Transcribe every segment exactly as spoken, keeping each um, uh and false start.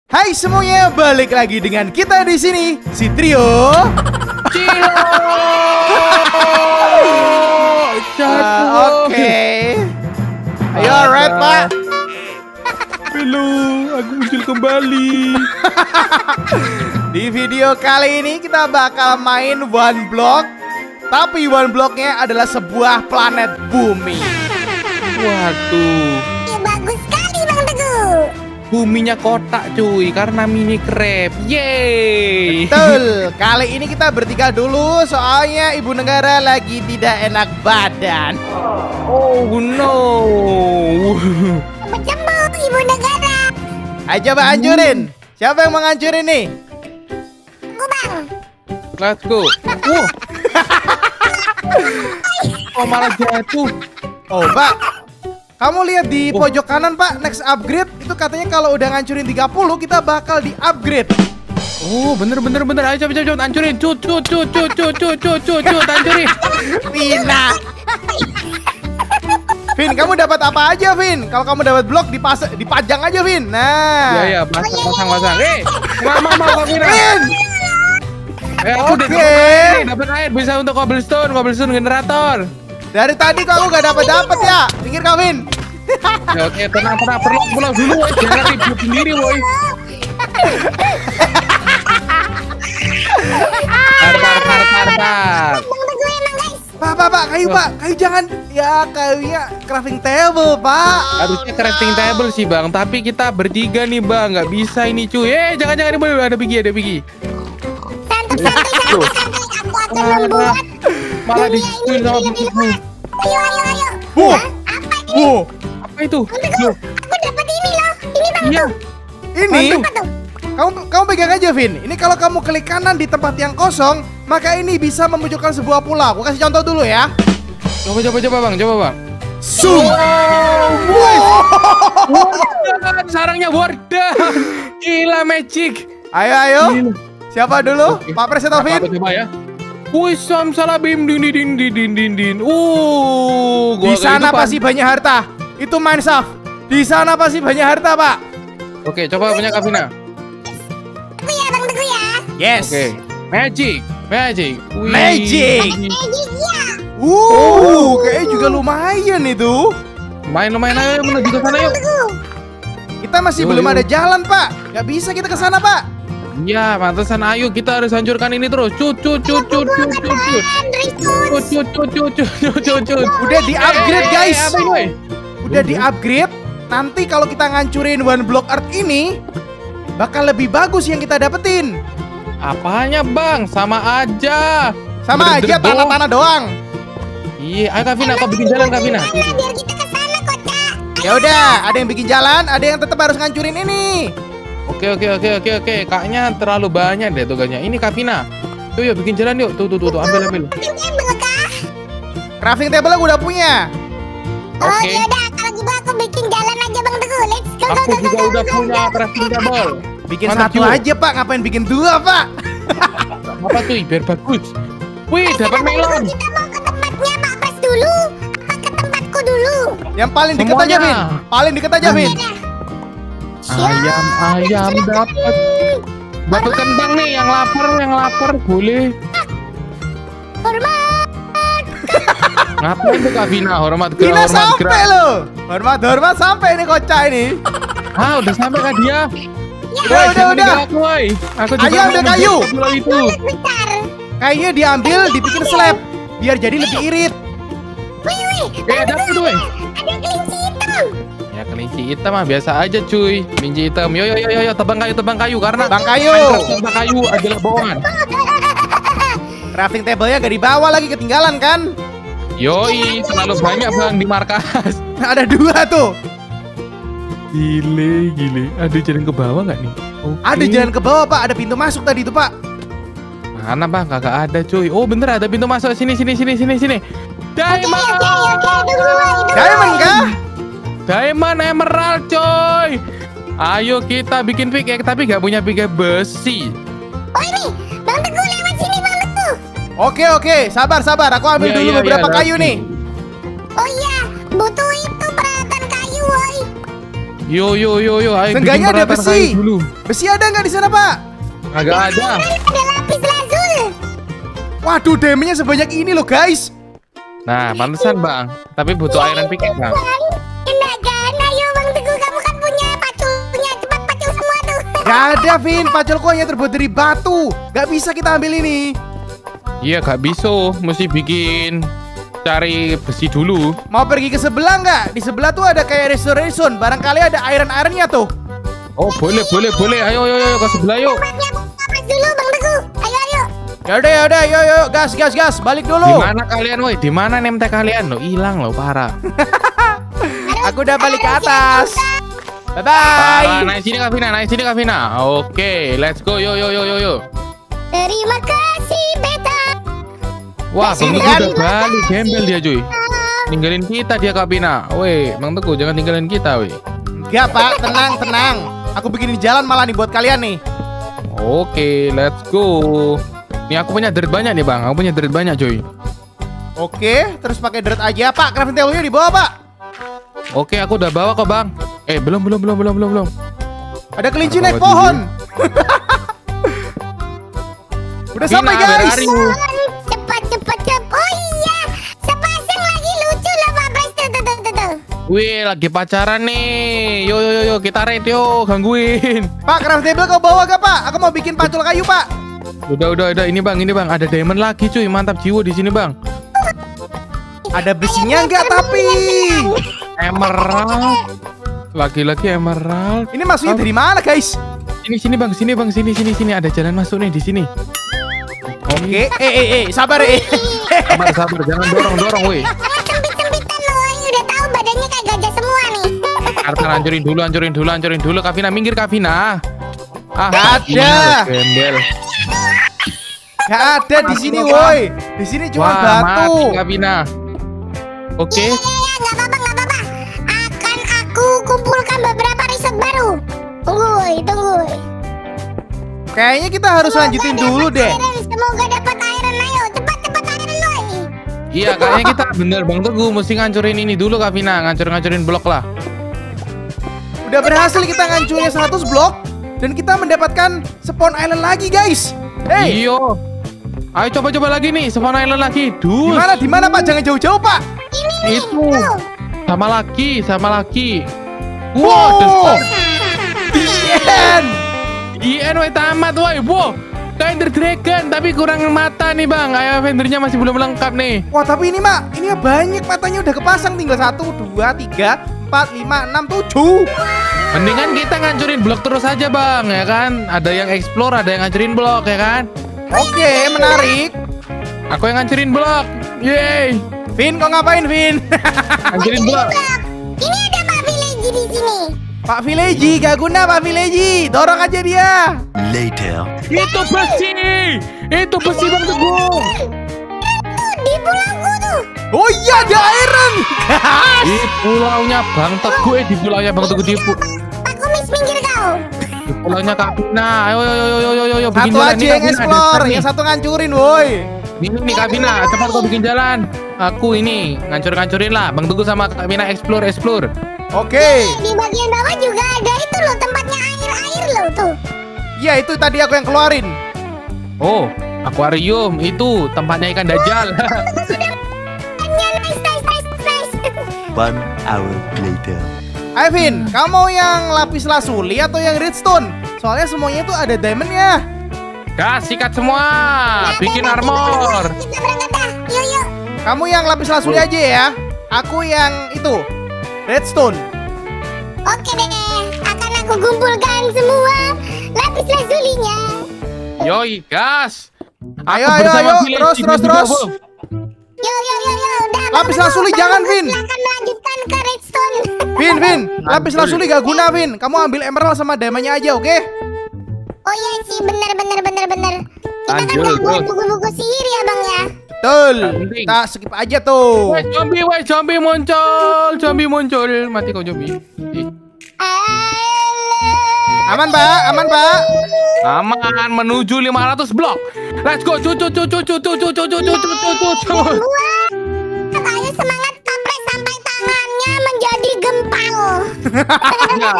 Hai semuanya, balik lagi dengan kita di sini, si trio Cilo. uh, Oke okay. Ayo alright pak. Halo, aku muncul kembali. Di video kali ini kita bakal main One Block. Tapi One Blocknya adalah sebuah planet bumi. Waduh, ya, bagus sekali Bang Teguh. buminya kotak cuy, karena mini crab. Yeay. Betul, kali ini kita bertiga dulu. Soalnya ibu negara lagi tidak enak badan. Oh no. Berjemur ibu negara. Ayo coba hancurin. Siapa yang mau ngancurin nih? Aku Bang. Let's go. Wow. Oh malah jatuh. Oh pak, kamu lihat di pojok kanan pak, next upgrade itu katanya kalau udah ngancurin tiga puluh kita bakal di upgrade. Oh bener bener bener. Ayo cepet cepet hancurin. Cut cut cut cut cut cut cut cut cut hancurin. Vina, Vin, kamu dapat apa aja Vin? Kalau kamu dapat blok dipas dipajang aja Vin. Nah. Iya iya, pasang pasang pasang. Eh, mama mama Vina. Vin. Eh, aku udah Oke. dapat air, dapat air bisa untuk cobblestone, cobblestone generator. Dari tadi kamu gak dapat dapat ya? Pinggir kau Vin. Ya, oke, tenang tenang, perlu pulang dulu, woy. Jangan ribut sendiri, woi. Tar tar tar tar tar. Bang Teguh emang guys. Pak, pak, pak, kayu pak, kayu jangan. Ya kayunya crafting table pak. Harusnya crafting table sih bang, tapi kita bertiga nih bang, nggak bisa ini cuy. Eh jangan jangan ini ada Bigi ada Bigi. Santai santai santai santai. Aku akan membuat Malah dunia disuin ini sama menjadi bikiku. emas. Ayo ayo ayo. Wow. Hah? Apa ini? Wow, Apa itu? Bang Teguh, aku dapat ini loh. Ini Bang Iya. Teguh. ini Apa tuh? kamu kamu pegang aja Vin. Ini kalau kamu klik kanan di tempat yang kosong, maka ini bisa memunculkan sebuah pulau. Aku kasih contoh dulu ya. Coba coba coba bang, coba bang. Zoom. Wardan, sarangnya Wardan. Gila magic. Ayo ayo. Gila. Siapa dulu? Oke. Pak Pres atau Apa, Vin? coba ya. Wisam salabim din din din din din din. Uh, Di gua sana kehidupan. pasti banyak harta. Itu Mineshaft. Di sana pasti banyak harta, Pak. Oke, coba punya Kavina. Aku ya Bang Teguh ya. Yes. Oke. Magic, magic. Wih. Magic. Magic ya. Uh, kayaknya juga lumayan itu. Main main ayo menuju ke sana yuk. Bang Teguh. Kita masih Yuk, belum yuk. ada jalan, Pak. Gak bisa kita ke sana, Pak. Iya, pantesan ayo kita harus hancurkan ini terus. Cut cut cut cut cut cut cut. Cut cut cut cut cut cut cut. Udah di-upgrade, Eh, guys. apa ini, woy? Udah di-upgrade. Nanti kalau kita ngancurin One Block Earth ini, bakal lebih bagus yang kita dapetin. Apanya, Bang? Sama aja. Sama aja Bener-bener doang. tanah-tanah doang. Iya, ayo Kavina, kau bikin jalan Kavina. Mana biar kita ke sana kocak. Ya udah, ada yang bikin jalan, ada yang tetap harus ngancurin ini. Oke oke oke oke oke. Kayaknya terlalu banyak deh tugasnya. Ini Kavina. Tuh yuk bikin jalan yuk. Tuh tuh tuh, tuh. ambil ambil. Ini belakang. Crafting table aku udah punya. Oh Oke. ya udah kalau gitu aku bikin jalan aja Bang Teguh. Let's go go Aku go juga go, udah go, punya go. crafting table. Bikin Mana satu Q? aja, Pak. Ngapain bikin dua, Pak? Apa tuh? Biar bagus. Wih, dapat melon. Kita mau ke tempatnya Pak Pres dulu. Apa ke tempatku dulu? Yang paling deket aja, Semuanya. Vin. Paling deket aja, Vin. Ayam ayam dapat. Dapat kentang nih yang lapar yang lapar boleh. Hormat. Ngapain tuh Kavina? Hormat ke Vina hormat sampai gerak. lo. Hormat, hormat sampai ini kocak ini. Ah, udah sampai kan dia? Udah, udah, udah. Aku, woy. Aku juga Ayo, ambil mau kayu. menjadi pulau itu. Bentar. Kayaknya diambil, dibikin slab. Biar jadi lebih irit. Wih wih. Eh, ada apa tuh, woy? Ada kelinci hitam. Ya kelinci hitam mah biasa aja cuy. Kelinci hitam. Yo yo yo yo, yo. tebang kayu tebang kayu karena Tebang kayu. Minecraft tebang kayu adalah bohongan. Crafting table-nya gak dibawa lagi, ketinggalan kan? Yoi, terlalu banyak bang di markas. Ada dua tuh. Gile gile. Ada jalan ke bawah nggak nih? Oke. Ada jalan ke bawah, Pak. Ada pintu masuk tadi itu, Pak. Mana bang? Kagak ada cuy. Oh bener ada pintu masuk sini sini sini sini sini. Diamond. Diamond kah? Diamond emerald coy. Ayo kita bikin pickaxe tapi nggak punya pickaxe besi. Oh ini Bang Teguh lewat sini Bang Teguh. Oke, oke. Sabar, sabar. Aku ambil Iya, dulu iya, beberapa iya, kayu nanti. nih. Oh iya butuh itu peralatan kayu woi. Yo yo yo yo, ayo bikin Seenggaknya ada peralatan besi. kayu dulu. Besi ada nggak di sana, Pak? Agak ada. Ada lapis lazuli. Waduh, damage-nya sebanyak ini loh, guys. Nah, pantesan bang. Tapi butuh iron pickaxe bang. Enak kan? Ayo Bang Teguh, kamu kan punya paculnya. Cepat pacul semua tuh. Gak ada, Vin. Paculku hanya terbuat dari batu. Gak bisa kita ambil ini. Iya, gak bisa. Mesti bikin cari besi dulu. Mau pergi ke sebelah nggak? Di sebelah tuh ada kayak restoration. Barangkali ada iron-ironnya tuh. Oh, boleh boleh boleh. Ayo ayo ayo ke sebelah yuk. Tempatnya lapis dulu Bang Teguh. Ayo ayo. Yaudah, yaudah, yo, yo, gas, gas, gas. Balik Di dulu. mana kalian, woi? Di mana name tag kalian? Lo hilang lo, parah. Aku udah balik ke atas. Parah. Bye-bye. Naik sini Kak Vina, naik sini Kak Vina. Oke, let's go. Yo yo yo yo yo. Terima kasih Beta. Wah, Bang Sini Teguh kan? udah balik, gembel dia cuy. Ninggalin kita dia Kak Vina. Woi, Bang Teguh jangan tinggalin kita, woi. Enggak, Pak. Tenang, tenang. Aku bikin jalan malah nih buat kalian nih. Oke, let's go. Nih aku punya dirt banyak nih bang, aku punya dirt banyak cuy. Oke, terus pakai dirt aja, Pak. Crafting table-nya di bawah, Pak. Oke, aku udah bawa kok bang. Eh, belum belum belum belum belum belum. Ada kelinci Bawa naik dulu. pohon. Udah Vina, sampai, where guys. are you? Cepat cepat cepat. Oh iya, sepasang lagi lucu loh Pak Pres. Tuh tuh tuh tuh, tuh. Wih, lagi pacaran nih. Yo yo yo yo, kita raid yo, gangguin. Pak, crafting table kau bawa gak, Pak? Aku mau bikin pacul kayu, Pak. Udah udah udah, ini bang, ini bang, ada diamond lagi cuy, mantap jiwa di sini bang. Ada besinya nggak tapi? Emerald. Lagi-lagi emerald. Ini maksudnya dari mana, guys? Sini sini bang, sini bang, sini sini sini, ada jalan masuk nih di sini. Oke, eh eh eh, sabar eh. Sabar sabar, jangan dorong dorong, woi. Jangan sempit-sempitan loh. Ini udah tahu badannya kayak gajah semua nih. Artan hancurin dulu, hancurin dulu, hancurin dulu. Kavina, minggir Kavina. Ah, Gak ada. Gembel. Gak ada di sini, woi. Di sini cuma Wah, batu. mati Kavina. Oke. Ya, ya, ya, nggak apa-apa, nggak apa-apa. Akan aku kumpulkan beberapa riset baru. Tunggu, woy, tunggu. woy. Kayaknya kita harus Semoga lanjutin dapat dulu deh. iron, Semoga dapat iron, ayo. Cepat, cepat iron, woy. Iya, kayaknya kita bener Bang Teguh mesti ngancurin ini dulu Kavina, ngancur-ngancurin blok lah. Udah berhasil kita ngancurin seratus blok dan kita mendapatkan spawn island lagi, guys. Hey, Iyo. Ayo coba-coba lagi nih, spawn island lagi. di Dus. mana di mana, Pak? Jangan jauh-jauh, Pak. Ini nih, Itu. tuh. Sama lagi, sama lagi. Wow. Wow, The end. I N W tamat, woi. Wow. Kayak Ender Dragon, tapi kurang mata nih bang. Kayak vendornya masih belum lengkap nih. Wah, tapi ini, Mak, ini banyak matanya udah kepasang. Tinggal satu, dua, tiga, empat, lima, enam, tujuh. Mendingan kita ngancurin blok terus aja bang, ya kan? Ada yang explore, ada yang ngancurin blok, ya kan? Oke, menarik. Aku yang ngancurin blok. Yeay. Vin, kau ngapain, Vin? Ngancurin blok. Ini ada Pak Village di sini. Pak Village, gak guna Pak Village. Dorong aja dia. Later. Itu besi. Itu besi bang Teguh. Tuh, di pulauku tuh. Oh iya, ada iron. Di pulaunya bang Teguh, eh di pulaunya bang Teguh di, pu Pak Kumis, minggir kau. di pulaunya Kak Vina. Ayo, ayo, ayo, ayo, ayo, ayo, bikin Satu jalan aja nih, yang Kak Vina. explore, Ada yang nih. satu ngancurin, woi. Ini nih Kak Vina, cepat kau bikin jalan. Aku ini ngancur-ngancurin lah. Bang Teguh sama Kak Vina explore, explore. Oke. Di bagian bawah juga ada itu loh, tempatnya air-air loh tuh. Iya, itu tadi aku yang keluarin. Oh, akuarium itu tempatnya ikan dajal. Hanya nice, nice, nice, nice. One hour later. Ayo, Vin, kamu mau yang lapis lazuli atau yang redstone? Soalnya semuanya itu ada diamondnya. Gas, sikat semua. Bikin Kita armor. berangkat dah. Yuk, yuk. Kamu yang lapis lazuli aja ya. Aku yang itu redstone. Oke deh, akan aku kumpulkan semua lapis lazulinya. Yoi, gas. Aku Ayo, ayo, bersama ayo. Village Terus, di terus, Biduk terus. Bawang. Yuk, yuk, yuk, yuk. Udah, Lapis Bang lazuli Teguh, jangan, Bang Vin. Teguh akan melanjutkan ke redstone. Vin, Vin, lapis lazuli gak guna, Vin. Kamu ambil emerald sama diamondnya aja, oke? Oh iya sih, bener, bener, bener, bener. Kita kan Lanjut, gak buat terus. buku-buku sihir ya bang ya. Betul. Penting. Kita skip aja tuh. Woi, zombie, woi, zombie muncul. Zombie muncul. Mati kau zombie. Ih, Aman, Pak. Aman, Pak. aman menuju lima ratus blok. Let's go. Cucu, cucu, cucu, cucu, cucu, cucu, cucu, cucu. Wah, katanya semangat Papres sampai tangannya menjadi gempal. Ya.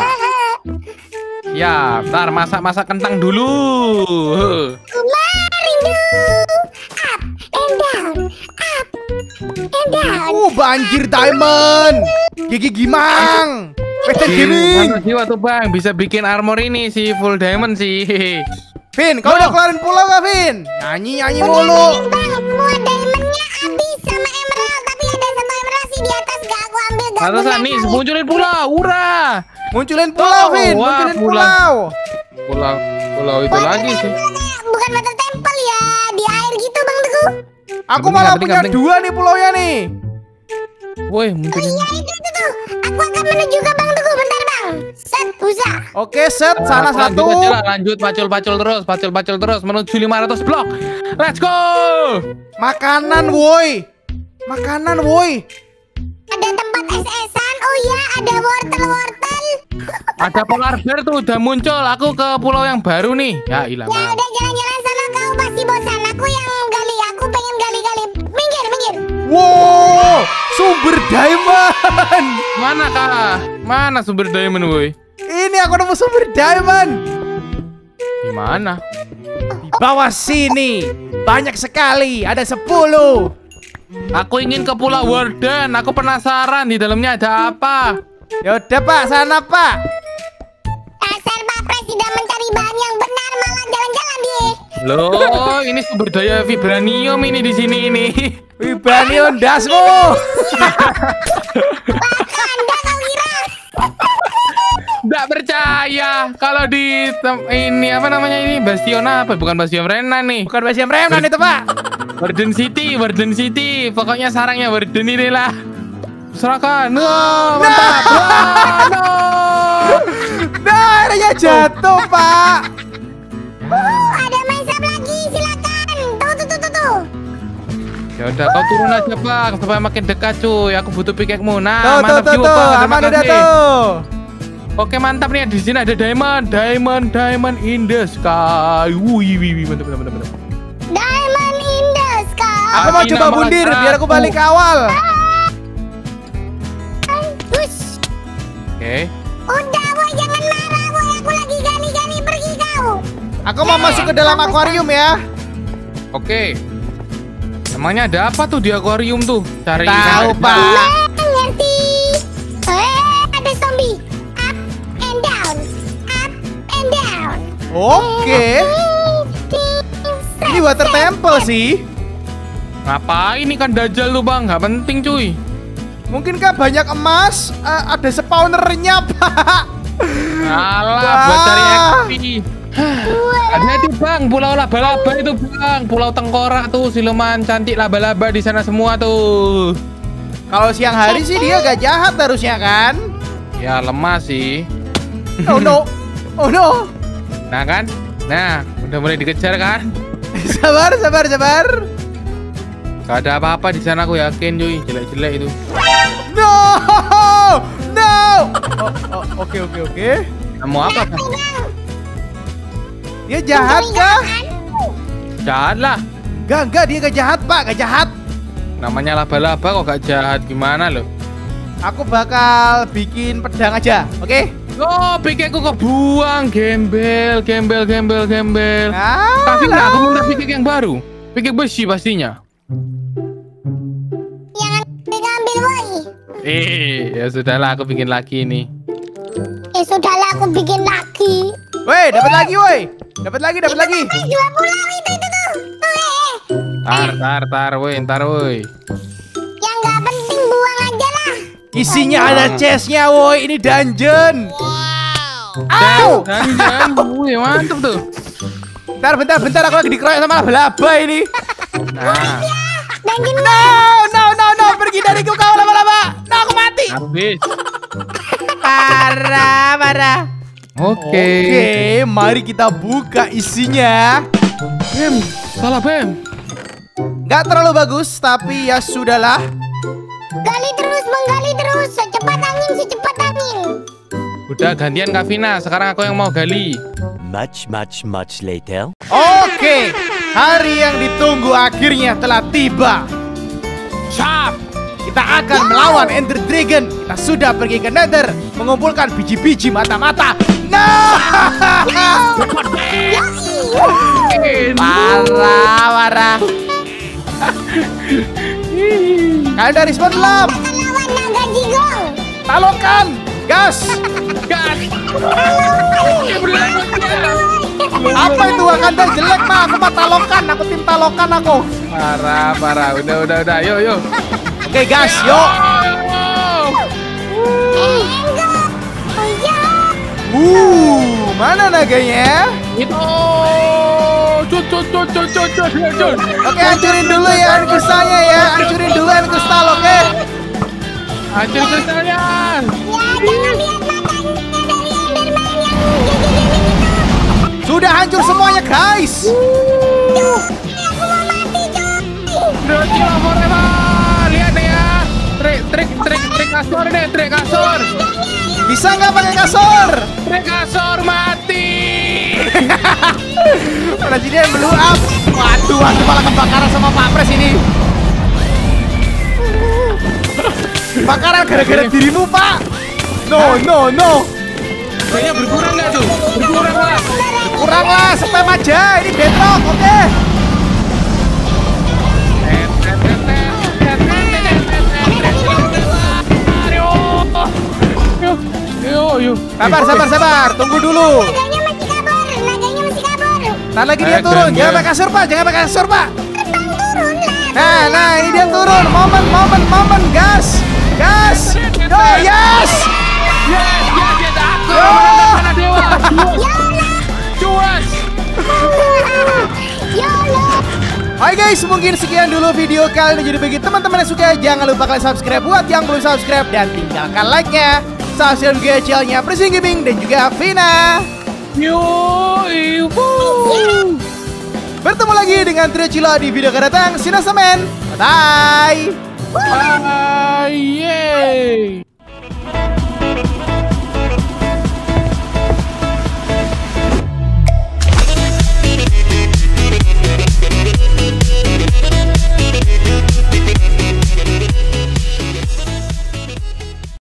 Ya, ntar masak-masak kentang dulu. Rindu. Up and down. Up and down. Uh, banjir diamond. Gigi Gimang. Peter Gaming. Mantap jiwa tuh bang, bisa bikin armor ini sih full diamond sih. Vin, kau udah kelarin pulau gak Vin? Nyanyi-nyanyi mulu. Bang, semua diamondnya habis sama emerald. Tapi ada satu emerald sih di atas. Gak aku ambil. Gak Pantesan nih, munculin pulau, ura. Munculin pulau Vin, Wah, munculin pulau. pulau. Pulau, pulau itu lagi sih. Bukan water temple ya. Di air gitu Bang Teguh. Aku Penting, malah penting, punya penting. dua nih pulaunya nih. Oh Woi, munculin. iya itu, itu tuh. Aku akan menuju ke Bang Teguh. Bentar Bang. Set, usah. Oke, set sana Aku satu. Lanjut aja lah, lanjut pacul-pacul terus, pacul-pacul terus menuju lima ratus blok. Let's go. Makanan woi. Makanan woi. Ada tempat es-esan. Oh iya, ada wortel-wortel. Ada polar bear tuh udah muncul. Aku ke pulau yang baru nih. Ya ilah. Ya udah jalan-jalan sana, kau pasti bosan. Aku yang gali, aku pengen gali-gali. Minggir, minggir. Wow, sumber diamond. Mana kah? Mana sumber diamond woi? Ini aku nemu sumber diamond. Di mana? Di bawah sini. Banyak sekali, ada sepuluh. Aku ingin ke Pulau Warden. Aku penasaran di dalamnya ada apa. Ya udah Pak, sana Pak. Dasar Pak Pres tidak mencari bahan yang benar, malah jalan-jalan dia. Loh, ini sumber daya vibranium ini di sini ini. Vibranium dasmu. Anda kau kira? Nggak percaya kalau di tem- ini apa namanya ini Bastion apa? Bukan Bastion Renan nih. Bukan Basiam Remnan itu Pak. Warden City, Warden City. Pokoknya sarangnya Warden ini lah. Serahkan. Wah, mantap. Wah, no. Nah, akhirnya jatuh Pak. Uh, ada main sub lagi, silakan. Tuh, tuh, tuh, tuh, tuh. Ya udah kau turun aja bang supaya makin dekat cuy. Aku butuh pikekmu. Tuh, Nah, tuh, mantap tuh, juga tuh. bang. Terima Aman udah kasih. tuh. Oke mantap nih di sini ada diamond, diamond, diamond in the sky. Wih, wih, wih, mantap, mantap, mantap. Diamond in the sky. Aku mau Tapi coba nama bundir satu. biar aku balik ke awal. Wush. Oke. Udah, boy, jangan marah, boy. Aku lagi gali-gali, pergi kau. Aku mau masuk ke dalam akuarium ya. Oke. Emangnya ada apa tuh di akuarium tuh? Cari Tahu ikan. Pak. Nah, ngerti. Eh, ada zombie. Up and down. Up and down. Oke. Ini water temple sih. Ngapain ikan dajjal tuh bang? Gak penting cuy. Mungkinkah banyak emas? Eh, ada spawnernya Pak. Alah Wah. buat cari X P. Hati-hati bang, pulau laba-laba itu bang, pulau tengkorak tuh siluman cantik laba-laba di sana semua tuh. Kalau siang hari sih dia gak jahat harusnya kan? Ya lemah sih. Oh no. Oh no. Nah kan, nah udah mulai dikejar kan? Sabar, sabar, sabar. Gak ada apa-apa di sana aku yakin cuy, jelek-jelek itu. No. No. Oh, oh, oke, oke, oke. Kamu apa bang? Dia jahat kah? Jahat lah. Gak, enggak, dia gak jahat Pak, gak jahat. Namanya laba-laba kok gak jahat gimana loh? Aku bakal bikin pedang aja, oke? Oh, pikirku kok buang, gembel, gembel, gembel, gembel. Ah, Tapi nggak, aku minta pikir yang baru. Pikir besi pastinya. Jangan diambil, boy. Eh, ya sudahlah, aku bikin lagi nih. Eh, sudahlah, aku bikin lagi. Woi, dapat lagi, woi. Dapat lagi, dapat lagi. Eh, dua pulau itu, itu tuh. Tuh, eh, eh. Tar, tar, tar, woi, ntar, woi. Yang nggak penting buang aja lah. Isinya ada chestnya, woi. Ini dungeon. Au! Jangan, woi, mantep tuh. Bentar, bentar, bentar. Aku lagi dikeroyok sama laba-laba ini. Nah, Dungeon No, no, no, no. Pergi dariku kau laba-laba. No, aku mati. habis. Parah, parah. Oke. Oke, mari kita buka isinya. Bem, salah Bem. Nggak terlalu bagus, tapi ya sudahlah. gali terus, menggali terus. Secepat angin, secepat angin. Udah gantian Kak Vina, sekarang aku yang mau gali. Much, much, much later. Oke, hari yang ditunggu akhirnya telah tiba. Sap, kita akan melawan Ender Dragon. Kita sudah pergi ke Nether, mengumpulkan biji-biji mata-mata. Nah, parah, parah. Kalian dari respon belum? Akan lawan naga jigong. Talokan, gas. Gas. Apa itu Wakanda jelek mah? Aku mah talokan, aku tim talokan aku. Parah, parah. Udah, udah, udah. Yuk, yuk. Oke gas, yuk. Enggak. Oh ya. Uh, mana naganya? Itu. Cut, cut, cut, cut, cut, cut, cut. Oke, hancurin dulu ya kristalnya ya. Hancurin dulu end kristal, oke? Hancur kristalnya. Ya, jangan lihat matanya dari Enderman yang gigi-gigi itu. Sudah hancur semuanya, guys. Cuy, aku mau mati, cuy. Dracula forever. Lihat deh ya. Trik, trik, trik, trik kasur deh, trik kasur. Bisa nggak pakai kasur? Trik kasur mati. Presiden blow up. Waduh, aku malah kebakaran sama Pak Pres ini. Bakaran gara-gara dirimu, Pak. No, no, no. Kayaknya berkurang nggak tuh? Berkurang lah. Kurang lah, spam aja. Ini bedrock, oke? Yuk, yuk. Sabar, sabar, sabar. Tunggu dulu. Naganya masih kabur, naganya masih kabur. Ntar lagi dia Eh, turun. jangan. Jangan pakai kasur, Pak. Jangan pakai kasur, Pak. Terbang turun lah. Nah, nah, ini dia turun. Momen, momen, momen. Gas. Gas. Yo, yes. Yes, yes, yes. Aku Yo. mana dewa. Cuas. YOLO. Oke guys, mungkin sekian dulu video kali ini. Jadi bagi teman-teman yang suka, jangan lupa kalian subscribe buat yang belum subscribe dan tinggalkan like-nya. Subscribe juga channelnya Presiden Gaming dan juga Vina. Yo, ibu. Bertemu lagi dengan Trio Cilo di video akan datang. Sinasemen. Bye. Bye. Yay.